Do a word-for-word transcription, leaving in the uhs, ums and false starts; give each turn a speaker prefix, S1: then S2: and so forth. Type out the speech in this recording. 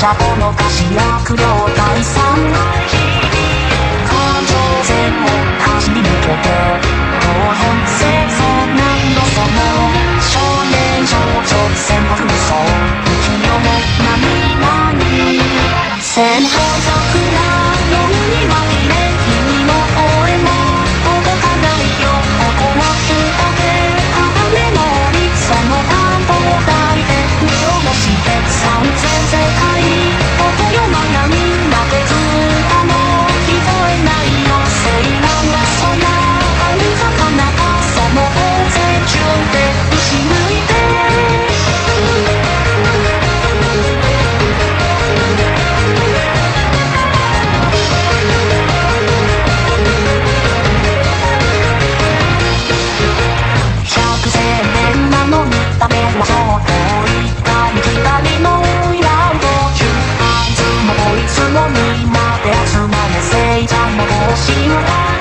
S1: 者この菓子役量第三環状線を走り抜けて後編戦争何度その少年少女戦国無双浮世の何々戦場桜の海に紛れ君の声も届かないよ怒らすだけ鋼の檻その担当台で見下ろして三千世界音よまなみんな手ずったの聞こえないよセイラの空ある魚がその大勢中で牛抜いて百千年なのに食べましょうと言ったいきなりのやんご中あいつもこいつもみんなで集まれせいちゃんの帽子を